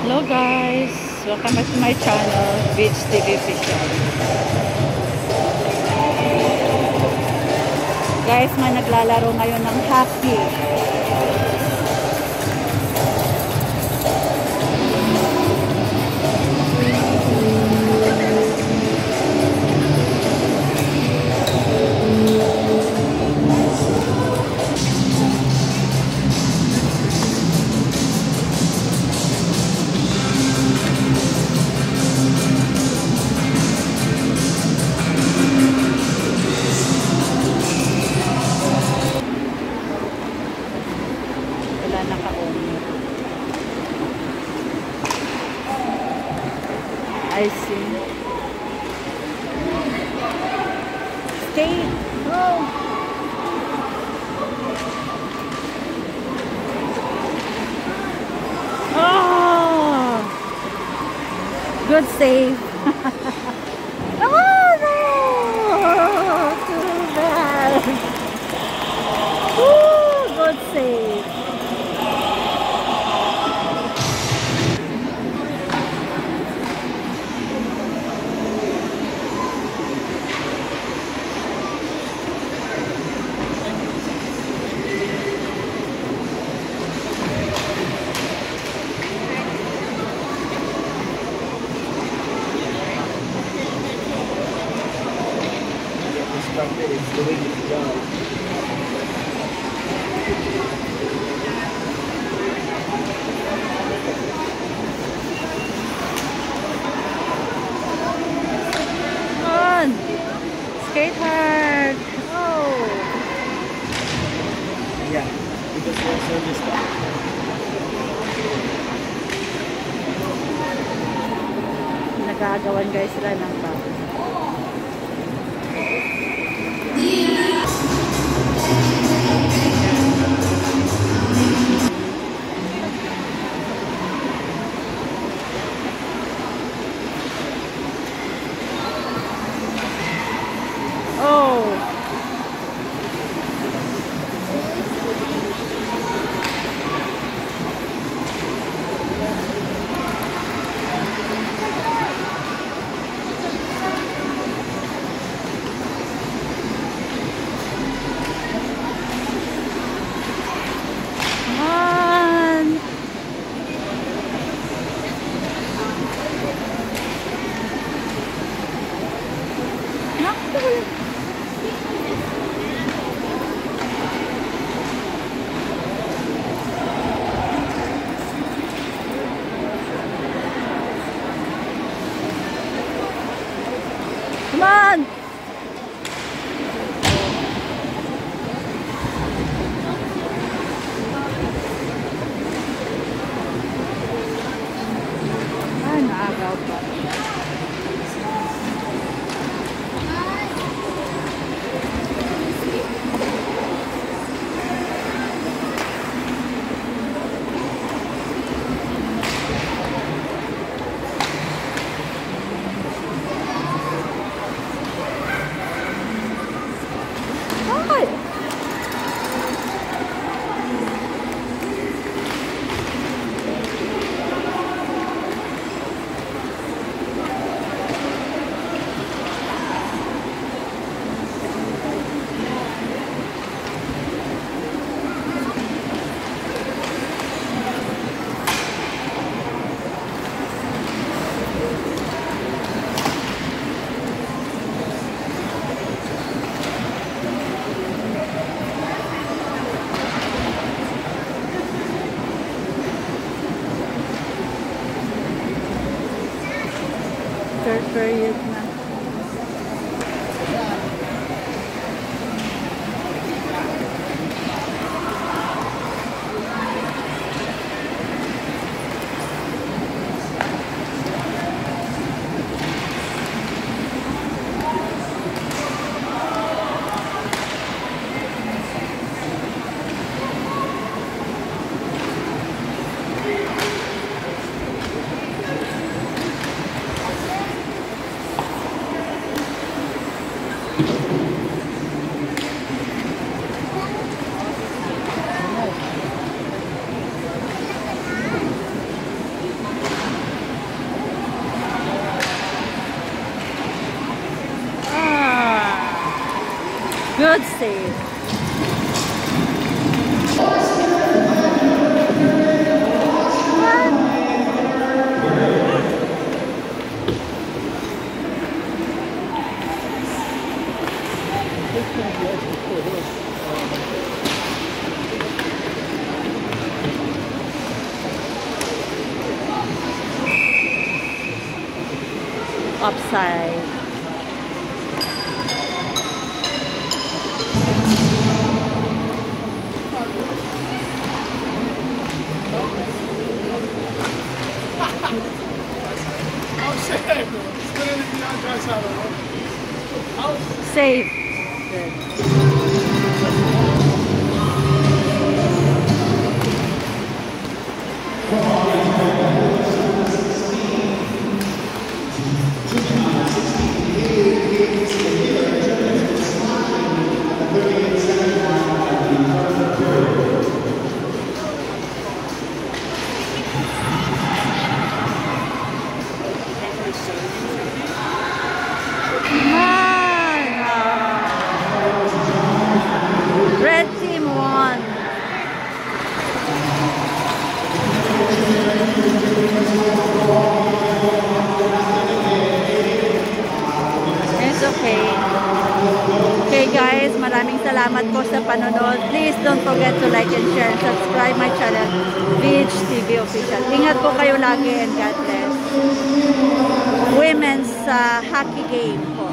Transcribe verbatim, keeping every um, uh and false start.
Hello guys! Welcome back to my channel, Beach T V Official. Guys, may naglalaro ngayon ng hockey. I see. Stay. Oh. Oh. Good save. Oh no! Too bad. Woo, good save. It's doing its job. Come on! Skate hard! Oh! Yeah, because we're service stop. Nagagawan guys sila ng bago. Oh. Come on. No. Come on! Ay, naagaw pa. Ay! Third period na. Good save. Upside. Save. Good. Red team won. It's okay. Okay guys, maraming salamat po sa panonood. Please don't forget to like and share and subscribe my channel, Beach T V Official. Ingat po kayo lagi and God bless. Women's uh, hockey game po.